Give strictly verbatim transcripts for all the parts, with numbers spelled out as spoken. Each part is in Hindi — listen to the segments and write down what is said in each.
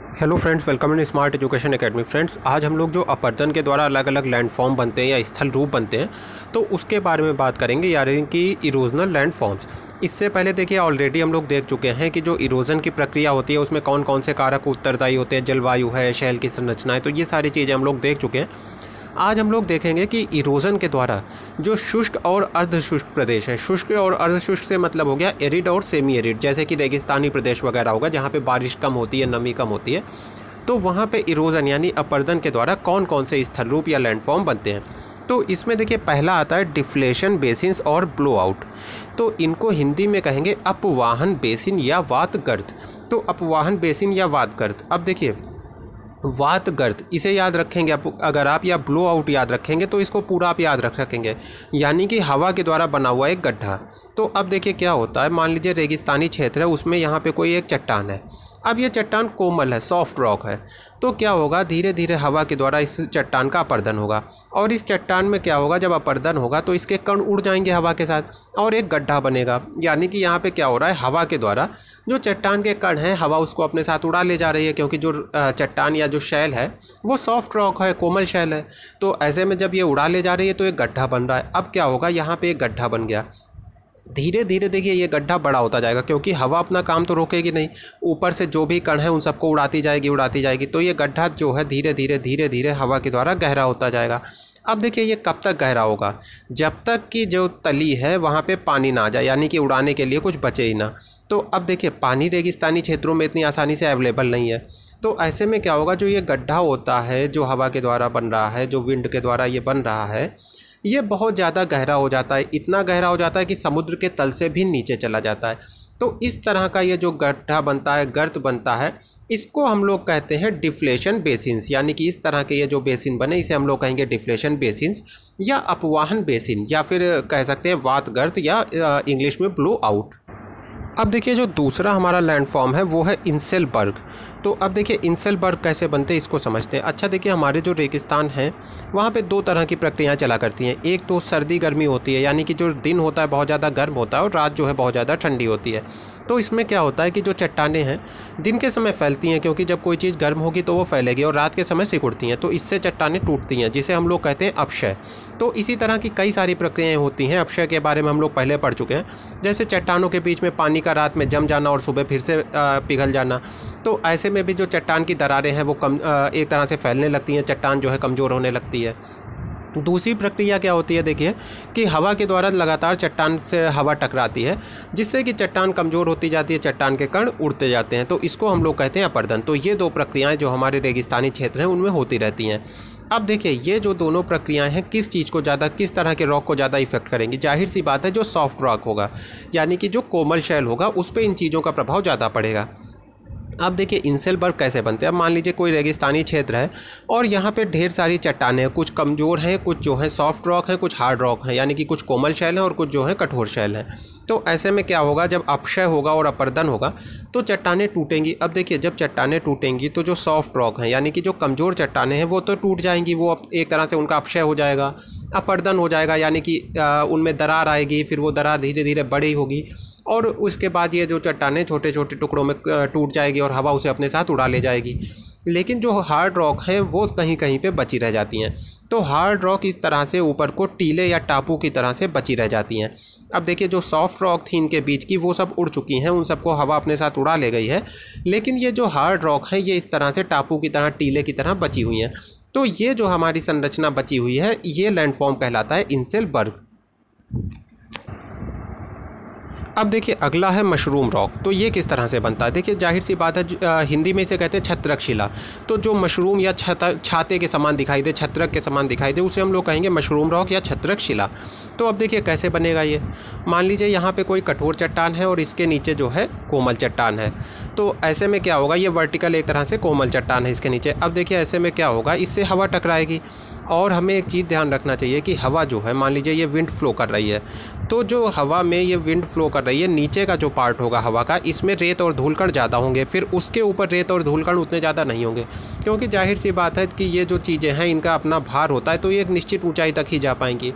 Hello friends, welcome in smart education academy. Friends, आज हम लोग जो अपरदन के द्वारा अलग अलग लैंडफॉर्म बनते हैं या स्थल रूप बनते हैं तो उसके बारे में बात करेंगे, यानी कि इरोजनल लैंडफॉर्म्स। इससे पहले देखिए ऑलरेडी हम लोग देख चुके हैं कि जो इरोजन की प्रक्रिया होती है उसमें कौन कौन से कारक उत्तरदायी होते हैं, जलवायु है, शैल की संरचना है, तो ये सारी चीज़ें हम लोग देख चुके हैं। आज हम लोग देखेंगे कि इरोजन के द्वारा जो शुष्क और अर्धशुष्क प्रदेश है, शुष्क और अर्धशुष्क से मतलब हो गया एरिड और सेमी एरिड, जैसे कि रेगिस्तानी प्रदेश वगैरह होगा जहाँ पे बारिश कम होती है, नमी कम होती है, तो वहाँ पे इरोजन यानी अपरदन के द्वारा कौन कौन से स्थल रूप या लैंडफॉर्म बनते हैं। तो इसमें देखिए पहला आता है डिफ्लेशन बेसिन्स और ब्लो आउट। तो इनको हिंदी में कहेंगे अपवाहन बेसिन या वात गर्त। तो अपवाहन बेसिन या वात गर्त, अब देखिए वात गर्त इसे याद रखेंगे आप, अगर आप या ब्लो आउट याद रखेंगे तो इसको पूरा आप याद रख सकेंगे, यानी कि हवा के द्वारा बना हुआ एक गड्ढा। तो अब देखिए क्या होता है, मान लीजिए रेगिस्तानी क्षेत्र है, उसमें यहाँ पे कोई एक चट्टान है। अब ये चट्टान कोमल है, सॉफ्ट रॉक है, तो क्या होगा, धीरे धीरे हवा के द्वारा इस चट्टान का अपरदन होगा, और इस चट्टान में क्या होगा, जब अपरदन होगा तो इसके कण उड़ जाएंगे हवा के साथ और एक गड्ढा बनेगा। यानी कि यहाँ पे क्या हो रहा है, हवा के द्वारा जो चट्टान के कण हैं हवा उसको अपने साथ उड़ा ले जा रही है, क्योंकि जो चट्टान या जो शैल है वो सॉफ्ट रॉक है, कोमल शैल है। तो ऐसे में जब ये उड़ा ले जा रही है तो एक गड्ढा बन रहा है। अब क्या होगा, यहाँ पे एक गड्ढा बन गया, धीरे धीरे देखिए ये गड्ढा बड़ा होता जाएगा, क्योंकि हवा अपना काम तो रोकेगी नहीं, ऊपर से जो भी कण है उन सबको उड़ाती जाएगी उड़ाती जाएगी तो ये गड्ढा जो है धीरे धीरे धीरे धीरे हवा के द्वारा गहरा होता जाएगा। अब देखिए ये कब तक गहरा होगा, जब तक कि जो तली है वहाँ पे पानी ना आ जाए, यानी कि उड़ाने के लिए कुछ बचे ही ना। तो अब देखिए पानी रेगिस्तानी क्षेत्रों में इतनी आसानी से अवेलेबल नहीं है, तो ऐसे में क्या होगा, जो ये गड्ढा होता है जो हवा के द्वारा बन रहा है, जो विंड के द्वारा ये बन रहा है, ये बहुत ज़्यादा गहरा हो जाता है, इतना गहरा हो जाता है कि समुद्र के तल से भी नीचे चला जाता है। तो इस तरह का ये जो गड्ढा बनता है, गर्त बनता है, इसको हम लोग कहते हैं डिफ्लेशन बेसिन्स। यानी कि इस तरह के ये जो बेसिन बने इसे हम लोग कहेंगे डिफ्लेशन बेसिन्स या अपवाहन बेसिन, या फिर कह सकते हैं वात गर्त या इंग्लिश में ब्लो आउट। अब देखिए जो दूसरा हमारा लैंडफॉर्म है वो है इंसेलबर्ग। तो अब देखिए इंसेलबर्ग कैसे बनते हैं इसको समझते हैं। अच्छा देखिए हमारे जो रेगिस्तान हैं वहाँ पे दो तरह की प्रक्रियाएं चला करती हैं। एक तो सर्दी गर्मी होती है, यानी कि जो दिन होता है बहुत ज़्यादा गर्म होता है और रात जो है बहुत ज़्यादा ठंडी होती है। तो इसमें क्या होता है कि जो चट्टानें हैं दिन के समय फैलती हैं, क्योंकि जब कोई चीज़ गर्म होगी तो वो फैलेगी, और रात के समय सिकुड़ती हैं, तो इससे चट्टानें टूटती हैं, जिसे हम लोग कहते हैं अपक्षय। तो इसी तरह की कई सारी प्रक्रियाएं होती हैं। अपक्षय के बारे में हम लोग पहले पढ़ चुके हैं, जैसे चट्टानों के बीच में पानी का रात में जम जाना और सुबह फिर से पिघल जाना। तो ऐसे में भी जो चट्टान की दरारें हैं वो कम एक तरह से फैलने लगती हैं, चट्टान जो है कमज़ोर होने लगती है। दूसरी प्रक्रिया क्या होती है, देखिए कि हवा के द्वारा लगातार चट्टान से हवा टकराती है, जिससे कि चट्टान कमज़ोर होती जाती है, चट्टान के कण उड़ते जाते हैं, तो इसको हम लोग कहते हैं अपरदन। तो ये दो प्रक्रियाएं जो हमारे रेगिस्तानी क्षेत्र हैं उनमें होती रहती हैं। अब देखिए ये जो दोनों प्रक्रियाएं हैं किस चीज़ को ज़्यादा, किस तरह के रॉक को ज़्यादा इफेक्ट करेंगी। जाहिर सी बात है जो सॉफ्ट रॉक होगा, यानी कि जो कोमल शैल होगा, उस पर इन चीज़ों का प्रभाव ज़्यादा पड़ेगा। अब देखिए इंसेलबर्ग कैसे बनते हैं। अब मान लीजिए कोई रेगिस्तानी क्षेत्र है और यहाँ पे ढेर सारी चट्टानें हैं, कुछ कमज़ोर हैं, कुछ जो है सॉफ्ट रॉक हैं, कुछ हार्ड रॉक हैं, यानी कि कुछ कोमल शैल हैं और कुछ जो है कठोर शैल हैं। तो ऐसे में क्या होगा, जब अपक्षय होगा और अपरदन होगा तो चट्टानें टूटेंगी। अब देखिए जब चट्टानें टूटेंगी तो जो सॉफ्ट रॉक हैं, यानी कि जो कमज़ोर चट्टानें हैं वो तो टूट जाएंगी, वो एक तरह से उनका अपक्षय हो जाएगा, अपरदन हो जाएगा, यानी कि उनमें दरार आएगी, फिर वो दरार धीरे धीरे बड़ी होगी और उसके बाद ये जो चट्टानें छोटे छोटे टुकड़ों में टूट जाएगी और हवा उसे अपने साथ उड़ा ले जाएगी। लेकिन जो हार्ड रॉक हैं वो कहीं कहीं पे बची रह जाती हैं। तो हार्ड रॉक इस तरह से ऊपर को टीले या टापू की तरह से बची रह जाती हैं। अब देखिए जो सॉफ्ट रॉक थी इनके बीच की वो सब उड़ चुकी हैं, उन सबको हवा अपने साथ उड़ा ले गई है, लेकिन ये जो हार्ड रॉक है ये इस तरह से टापू की तरह, टीले की तरह बची हुई हैं। तो ये जो हमारी संरचना बची हुई है ये लैंडफॉर्म कहलाता है इंसेलबर्ग। अब देखिए अगला है मशरूम रॉक। तो ये किस तरह से बनता है, देखिए जाहिर सी बात है हिंदी में इसे कहते हैं छत्रक शिला। तो जो मशरूम या छाते के समान दिखाई दे, छत्रक के समान दिखाई दे, उसे हम लोग कहेंगे मशरूम रॉक या छत्रक शिला। तो अब देखिए कैसे बनेगा ये। मान लीजिए यहाँ पे कोई कठोर चट्टान है और इसके नीचे जो है कोमल चट्टान है। तो ऐसे में क्या होगा, ये वर्टिकल एक तरह से कोमल चट्टान है इसके नीचे। अब देखिए ऐसे में क्या होगा, इससे हवा टकराएगी, और हमें एक चीज़ ध्यान रखना चाहिए कि हवा जो है, मान लीजिए ये विंड फ्लो कर रही है, तो जो हवा में ये विंड फ्लो कर रही है, नीचे का जो पार्ट होगा हवा का, इसमें रेत और धूलकण ज़्यादा होंगे, फिर उसके ऊपर रेत और धूलकण उतने ज़्यादा नहीं होंगे, क्योंकि जाहिर सी बात है कि ये जो चीज़ें हैं इनका अपना भार होता है, तो ये एक निश्चित ऊंचाई तक ही जा पाएंगी।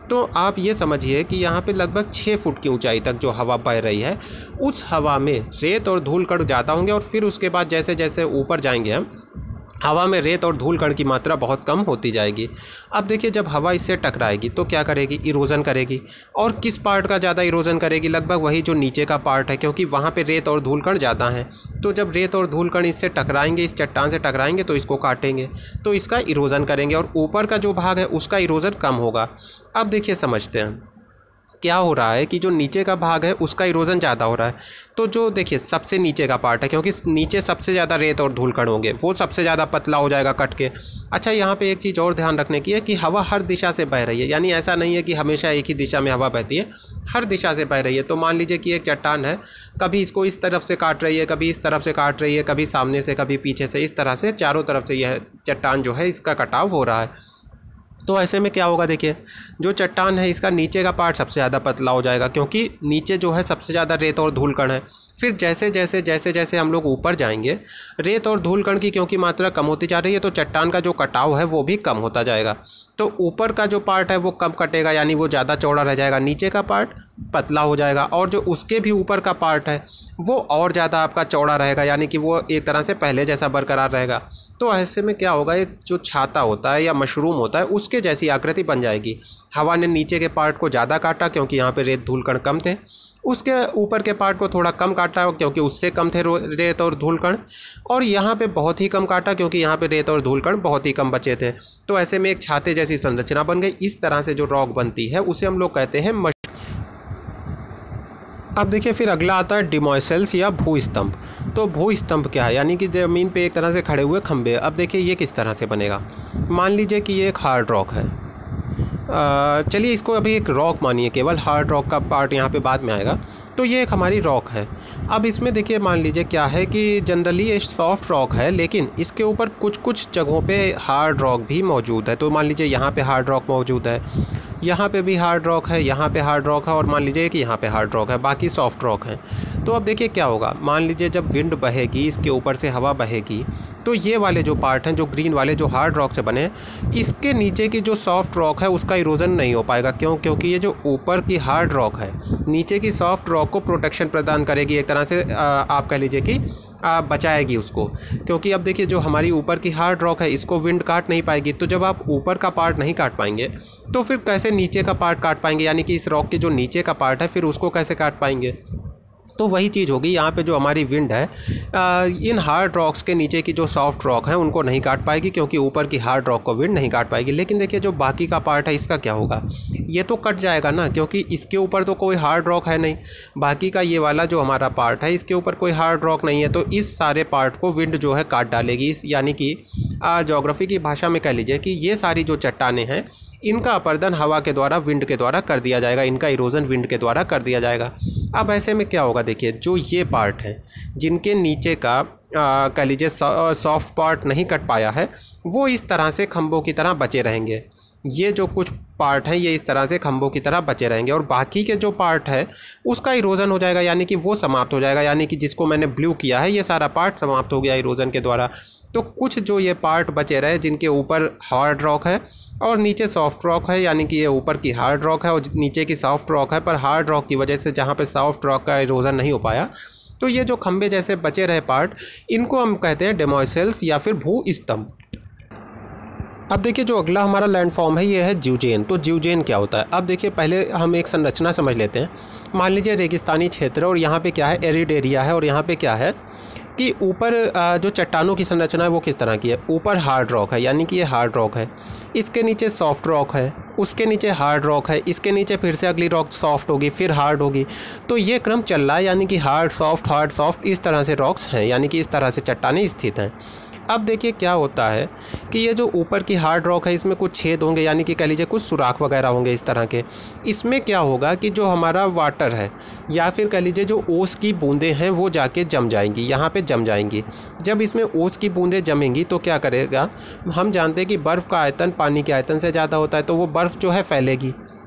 तो आप ये समझिए कि यहाँ पे लगभग छः फुट की ऊंचाई तक जो हवा बह रही है, उस हवा में रेत और धूल कण ज़्यादा होंगे और फिर उसके बाद जैसे जैसे ऊपर जाएंगे हम, हवा में रेत और धूल कण की मात्रा बहुत कम होती जाएगी। अब देखिए जब हवा इससे टकराएगी तो क्या करेगी, इरोजन करेगी। और किस पार्ट का ज़्यादा इरोजन करेगी, लगभग वही जो नीचे का पार्ट है, क्योंकि वहाँ पे रेत और धूल कण ज़्यादा हैं। तो जब रेत और धूल कण इससे टकराएंगे, इस चट्टान से टकराएंगे तो इसको काटेंगे, तो इसका इरोजन करेंगे और ऊपर का जो भाग है उसका इरोजन कम होगा। अब देखिए समझते हैं क्या हो रहा है कि जो नीचे का भाग है उसका इरोजन ज़्यादा हो रहा है। तो जो देखिए सबसे नीचे का पार्ट है, क्योंकि नीचे सबसे ज़्यादा रेत और धूल कण होंगे, वो सबसे ज़्यादा पतला हो जाएगा कट के। अच्छा, यहाँ पे एक चीज़ और ध्यान रखने की है कि हवा हर दिशा से बह रही है, यानी ऐसा नहीं है कि हमेशा एक ही दिशा में हवा बहती है, हर दिशा से बह रही है। तो मान लीजिए कि एक चट्टान है, कभी इसको इस तरफ से काट रही है, कभी इस तरफ से काट रही है, कभी सामने से, कभी पीछे से, इस तरह से चारों तरफ से यह चट्टान जो है इसका कटाव हो रहा है। तो ऐसे में क्या होगा, देखिए जो चट्टान है इसका नीचे का पार्ट सबसे ज़्यादा पतला हो जाएगा, क्योंकि नीचे जो है सबसे ज़्यादा रेत और धूल कण है। फिर जैसे जैसे जैसे जैसे हम लोग ऊपर जाएंगे, रेत और धूल कण की क्योंकि मात्रा कम होती जा रही है, तो चट्टान का जो कटाव है वो भी कम होता जाएगा। तो ऊपर का जो पार्ट है वो कम कटेगा, यानी वो ज़्यादा चौड़ा रह जाएगा, नीचे का पार्ट पतला हो जाएगा, और जो उसके भी ऊपर का पार्ट है वो और ज़्यादा आपका चौड़ा रहेगा, यानी कि वो एक तरह से पहले जैसा बरकरार रहेगा। तो ऐसे में क्या होगा, एक जो छाता होता है या मशरूम होता है उसके जैसी आकृति बन जाएगी। हवा ने नीचे के पार्ट को ज़्यादा काटा क्योंकि यहाँ पे रेत धूल कण कम थे, उसके ऊपर के पार्ट को थोड़ा कम काटा क्योंकि उससे कम थे रेत और धूल कण, और यहाँ पे बहुत ही कम काटा क्योंकि यहाँ पे रेत और धूल कण बहुत ही कम बचे थे। तो ऐसे में एक छाते जैसी संरचना बन गई। इस तरह से जो रॉक बनती है उसे हम लोग कहते हैं मश... अब देखिए फिर अगला आता है डिमॉइसेल्स या भूस्तंभ। तो भूस्तंभ क्या है, यानी कि ज़मीन पे एक तरह से खड़े हुए खंभे। अब देखिए ये किस तरह से बनेगा। मान लीजिए कि ये एक हार्ड रॉक है, चलिए इसको अभी एक रॉक मानिए केवल, हार्ड रॉक का पार्ट यहाँ पे बाद में आएगा। तो ये एक हमारी रॉक है। अब इसमें देखिए मान लीजिए क्या है कि जनरली ये सॉफ्ट रॉक है, लेकिन इसके ऊपर कुछ कुछ जगहों पे हार्ड रॉक भी मौजूद है। तो मान लीजिए यहाँ पे हार्ड रॉक मौजूद है, यहाँ पे भी हार्ड रॉक है, यहाँ पे हार्ड रॉक है, और मान लीजिए कि यहाँ पे हार्ड रॉक है, बाकी सॉफ्ट रॉक है। तो अब देखिए क्या होगा, मान लीजिए जब विंड बहेगी, इसके ऊपर से हवा बहेगी, तो ये वाले जो पार्ट हैं, जो ग्रीन वाले जो हार्ड रॉक से बने हैं, इसके नीचे की जो सॉफ्ट रॉक है उसका इरोजन नहीं हो पाएगा। क्यों? क्योंकि ये जो ऊपर की हार्ड रॉक है नीचे की सॉफ्ट रॉक को प्रोटेक्शन प्रदान करेगी, एक तरह से आप कह लीजिए कि आ, बचाएगी उसको। क्योंकि अब देखिए जो हमारी ऊपर की हार्ड रॉक है इसको विंड काट नहीं पाएगी। तो जब आप ऊपर का पार्ट नहीं काट पाएंगे तो फिर कैसे नीचे का पार्ट काट पाएंगे, यानी कि इस रॉक के जो नीचे का पार्ट है फिर उसको कैसे काट पाएंगे। तो वही चीज़ होगी यहाँ पे, जो हमारी विंड है आ, इन हार्ड रॉक्स के नीचे की जो सॉफ्ट रॉक है उनको नहीं काट पाएगी, क्योंकि ऊपर की हार्ड रॉक को विंड नहीं काट पाएगी। लेकिन देखिए जो बाकी का पार्ट है इसका क्या होगा, ये तो कट जाएगा ना, क्योंकि इसके ऊपर तो कोई हार्ड रॉक है नहीं। बाकी का ये वाला जो हमारा पार्ट है इसके ऊपर कोई हार्ड रॉक नहीं है, तो इस सारे पार्ट को विंड जो है काट डालेगी। यानी कि ज्योग्राफी की भाषा में कह लीजिए कि ये सारी जो चट्टानें हैं इनका अपरदन हवा के द्वारा, विंड के द्वारा कर दिया जाएगा, इनका इरोजन विंड के द्वारा कर दिया जाएगा। अब ऐसे में क्या होगा, देखिए जो ये पार्ट हैं जिनके नीचे का कह लीजिए सॉफ्ट पार्ट नहीं कट पाया है, वो इस तरह से खंभों की तरह बचे रहेंगे। ये जो कुछ पार्ट हैं ये इस तरह से खंभों की तरह बचे रहेंगे, और बाकी के जो पार्ट है उसका इरोजन हो जाएगा, यानी कि वो समाप्त हो जाएगा। यानी कि जिसको मैंने ब्लू किया है ये सारा पार्ट समाप्त हो गया इरोजन के द्वारा। तो कुछ जो ये पार्ट बचे रहे जिनके ऊपर हार्ड रॉक है और नीचे सॉफ्ट रॉक है, यानी कि ये ऊपर की हार्ड रॉक है और नीचे की सॉफ्ट रॉक है, पर हार्ड रॉक की वजह से जहाँ पे सॉफ्ट रॉक का इरोजन नहीं हो पाया, तो ये जो खंभे जैसे बचे रहे पार्ट, इनको हम कहते हैं डेमोइसेल्स या फिर भूस्तंभ। अब देखिए जो अगला हमारा लैंडफॉर्म है ये है ज्यूजेन। तो ज्यूजेन क्या होता है, अब देखिए पहले हम एक संरचना समझ लेते हैं। मान लीजिए रेगिस्तानी क्षेत्र और यहाँ पे क्या है, एरिड एरिया है, और यहाँ पे क्या है कि ऊपर जो चट्टानों की संरचना है वो किस तरह की है, ऊपर हार्ड रॉक है, यानी कि ये हार्ड रॉक है, इसके नीचे सॉफ्ट रॉक है, उसके नीचे हार्ड रॉक है, इसके नीचे फिर से अगली रॉक सॉफ्ट होगी, फिर हार्ड होगी। तो ये क्रम चल रहा है, यानी कि हार्ड सॉफ्ट हार्ड सॉफ्ट इस तरह से रॉक्स हैं, यानी कि इस तरह से चट्टानें स्थित हैं। अब देखिए क्या होता है कि ये जो ऊपर की हार्ड रॉक है इसमें कुछ छेद होंगे, यानी कि कह लीजिए कुछ सुराख वगैरह होंगे इस तरह के। इसमें क्या होगा कि जो हमारा वाटर है या फिर कह लीजिए जो ओस की बूंदें हैं वो जाके जम जाएंगी, यहाँ पे जम जाएंगी। जब इसमें ओस की बूंदें जमेंगी तो क्या करेगा, हम जानते हैं कि बर्फ़ का आयतन पानी के आयतन से ज़्यादा होता है, तो वो बर्फ़ जो है फैलेगी।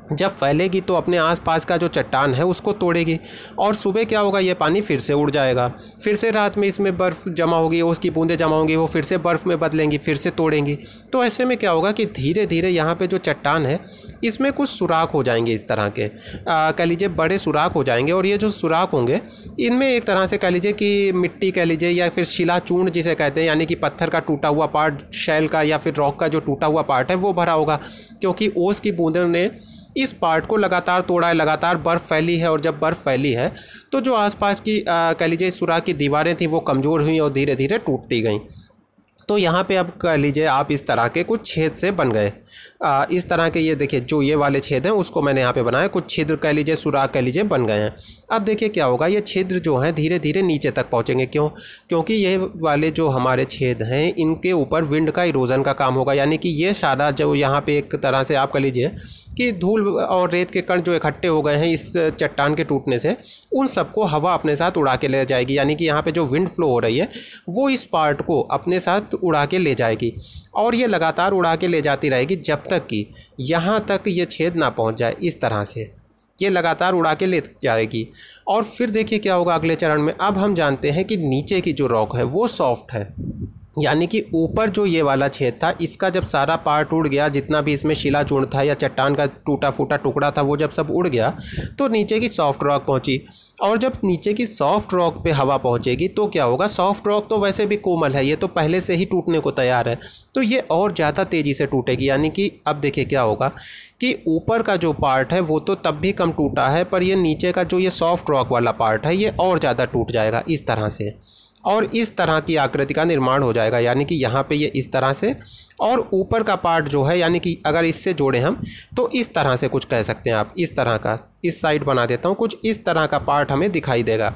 जब फैलेगी तो अपने आसपास का जो चट्टान है उसको तोड़ेगी, और सुबह क्या होगा, ये पानी फिर से उड़ जाएगा। फिर से रात में इसमें बर्फ़ जमा होगी, उसकी बूंदें जमा होंगी, वो फिर से बर्फ़ में बदलेंगी, फिर से तोड़ेंगी। तो ऐसे में क्या होगा कि धीरे धीरे यहाँ पे जो चट्टान है इसमें कुछ सुराख हो जाएंगे, इस तरह के कह लीजिए बड़े सुराख हो जाएंगे। और ये जो सुराख होंगे इनमें एक तरह से कह लीजिए कि मिट्टी कह लीजिए या फिर शिलाचूर्ण जिसे कहते हैं, यानी कि पत्थर का टूटा हुआ पार्ट, शैल का या फिर रॉक का जो टूटा हुआ पार्ट है वो भरा होगा, क्योंकि ओस की बूंदों ने इस पार्ट को लगातार तोड़ा है, लगातार बर्फ़ फैली है। और जब बर्फ़ फैली है तो जो आसपास की कह लीजिए सुराख की दीवारें थी वो कमज़ोर हुई और धीरे धीरे टूटती गईं। तो यहाँ पे अब कह लीजिए आप इस तरह के कुछ छेद से बन गए। आ, इस तरह के ये देखिए जो ये वाले छेद हैं उसको मैंने यहाँ पे बनाया, कुछ छिद्र कह लीजिए, सुराख कह लीजिए बन गए हैं। अब देखिए क्या होगा, ये छिद्र जो हैं धीरे धीरे नीचे तक पहुँचेंगे। क्यों? क्योंकि ये वाले जो हमारे छेद हैं इनके ऊपर विंड का इरोजन का काम होगा, यानी कि ये सारा जो यहाँ पे एक तरह से आप कह लीजिए कि धूल और रेत के कण जो इकट्ठे हो गए हैं इस चट्टान के टूटने से, उन सबको हवा अपने साथ उड़ा के ले जाएगी। यानी कि यहाँ पे जो विंड फ्लो हो रही है वो इस पार्ट को अपने साथ उड़ा के ले जाएगी, और ये लगातार उड़ा के ले जाती रहेगी जब तक कि यहाँ तक ये छेद ना पहुँच जाए। इस तरह से ये लगातार उड़ा के ले जाएगी। और फिर देखिए क्या होगा अगले चरण में। अब हम जानते हैं कि नीचे की जो रॉक है वो सॉफ्ट है, यानी कि ऊपर जो ये वाला छेद था इसका जब सारा पार्ट उड़ गया, जितना भी इसमें शिलाचूर्ण था या चट्टान का टूटा फूटा टुकड़ा था वो जब सब उड़ गया तो नीचे की सॉफ्ट रॉक पहुंची। और जब नीचे की सॉफ्ट रॉक पे हवा पहुंचेगी तो क्या होगा, सॉफ्ट रॉक तो वैसे भी कोमल है, ये तो पहले से ही टूटने को तैयार है, तो ये और ज़्यादा तेज़ी से टूटेगी। यानी कि अब देखिए क्या होगा कि ऊपर का जो पार्ट है वो तो तब भी कम टूटा है, पर ये नीचे का जो ये सॉफ्ट रॉक वाला पार्ट है ये और ज़्यादा टूट जाएगा इस तरह से, और इस तरह की आकृति का निर्माण हो जाएगा। यानी कि यहाँ पे ये इस तरह से, और ऊपर का पार्ट जो है यानी कि अगर इससे जोड़ें हम तो इस तरह से कुछ कह सकते हैं आप, इस तरह का, इस साइड बना देता हूँ, कुछ इस तरह का पार्ट हमें दिखाई देगा।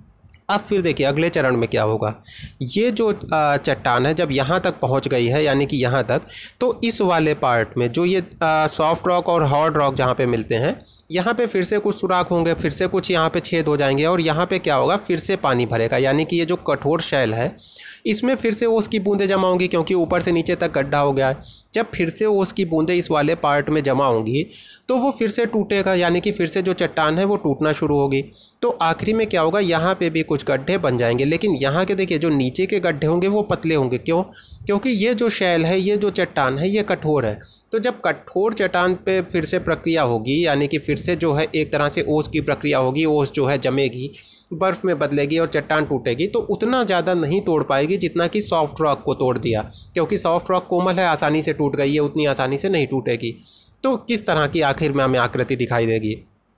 अब फिर देखिए अगले चरण में क्या होगा, ये जो चट्टान है जब यहाँ तक पहुँच गई है यानी कि यहाँ तक, तो इस वाले पार्ट में जो ये सॉफ्ट रॉक और हार्ड रॉक जहाँ पे मिलते हैं यहाँ पे फिर से कुछ सुराख होंगे, फिर से कुछ यहाँ पे छेद हो जाएंगे, और यहाँ पे क्या होगा, फिर से पानी भरेगा। यानी कि ये जो कठोर शैल है इसमें फिर से ओस की बूंदें जमा होंगी, क्योंकि ऊपर से नीचे तक गड्ढा हो गया है। जब फिर से ओस की बूंदें इस वाले पार्ट में जमा होंगी तो वो फिर से टूटेगा, यानी कि फिर से जो चट्टान है वो टूटना शुरू होगी। तो आखिरी में क्या होगा, यहाँ पे भी कुछ गड्ढे बन जाएंगे, लेकिन यहाँ के देखिए जो नीचे के गड्ढे होंगे वो पतले होंगे। क्यों? क्योंकि ये जो शैल है, ये जो चट्टान है ये कठोर है। तो जब कठोर चट्टान पे फिर से प्रक्रिया होगी, यानी कि फिर से जो है एक तरह से ओस की प्रक्रिया होगी, ओस जो है जमेगी, बर्फ़ में बदलेगी और चट्टान टूटेगी, तो उतना ज़्यादा नहीं तोड़ पाएगी जितना कि सॉफ्ट रॉक को तोड़ दिया। क्योंकि सॉफ्ट रॉक कोमल है, आसानी से टूट गई है, उतनी आसानी से नहीं टूटेगी। तो किस तरह की आखिर में हमें आकृति दिखाई देगी,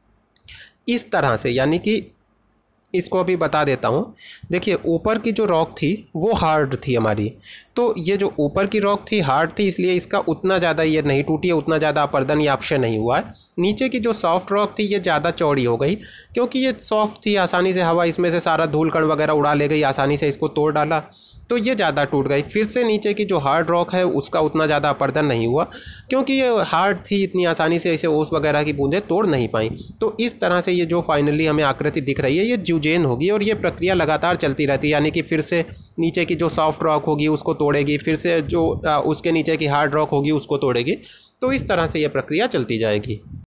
इस तरह से। यानी कि इसको अभी बता देता हूँ। देखिए ऊपर की जो रॉक थी वो हार्ड थी हमारी, तो ये जो ऊपर की रॉक थी हार्ड थी, इसलिए इसका उतना ज़्यादा ये नहीं टूटी है, उतना ज़्यादा अपर्दन या अपक्षय नहीं हुआ है। नीचे की जो सॉफ्ट रॉक थी ये ज़्यादा चौड़ी हो गई, क्योंकि ये सॉफ्ट थी, आसानी से हवा इसमें से सारा धूल कण वगैरह उड़ा ले गई, आसानी से इसको तोड़ डाला, तो ये ज़्यादा टूट गई। फिर से नीचे की जो हार्ड रॉक है उसका उतना ज़्यादा अपर्दन नहीं हुआ, क्योंकि ये हार्ड थी, इतनी आसानी से इसे ओस वगैरह की बूंदें तोड़ नहीं पाई। तो इस तरह से ये जो फाइनली हमें आकृति दिख रही है ये ज्यूजेन होगी, और ये प्रक्रिया लगातार चलती रहती है। यानी कि फिर से नीचे की जो सॉफ्ट रॉक होगी उसको तोड़ेगी, फिर से जो उसके नीचे की हार्ड रॉक होगी उसको तोड़ेगी, तो इस तरह से ये प्रक्रिया चलती जाएगी।